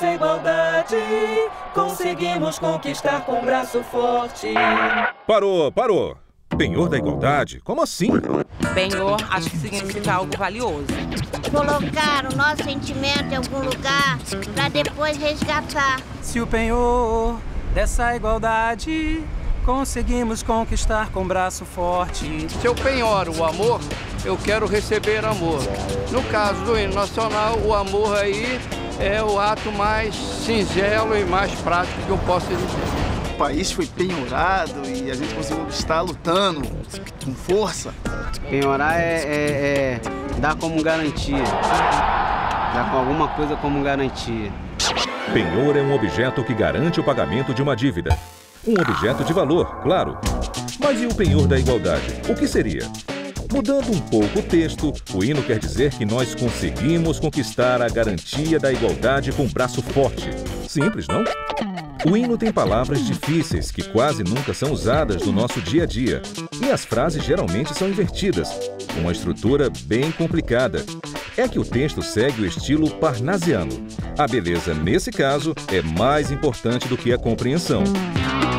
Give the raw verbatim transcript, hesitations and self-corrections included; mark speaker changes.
Speaker 1: nossa igualdade conseguimos conquistar com um braço forte.
Speaker 2: Parou, parou. Penhor da igualdade? Como assim?
Speaker 3: Penhor, acho que significa algo valioso.
Speaker 4: Colocar o nosso sentimento em algum lugar para depois resgatar.
Speaker 5: Se o penhor dessa igualdade conseguimos conquistar com braço forte.
Speaker 6: Se eu penhoro o amor, eu quero receber amor. No caso do hino nacional, o amor aí é o ato mais singelo e mais prático que eu posso dizer.
Speaker 7: O país foi penhorado e a gente conseguiu conquistar lutando, com força.
Speaker 8: Penhorar é, é, é dar como garantia, dar com alguma coisa como garantia.
Speaker 2: Penhor é um objeto que garante o pagamento de uma dívida. Um objeto de valor, claro. Mas e o penhor da igualdade? O que seria? Mudando um pouco o texto, o hino quer dizer que nós conseguimos conquistar a garantia da igualdade com braço forte. Simples, não? O hino tem palavras difíceis que quase nunca são usadas no nosso dia a dia. E as frases geralmente são invertidas, uma estrutura bem complicada. É que o texto segue o estilo parnasiano. A beleza, nesse caso, é mais importante do que a compreensão.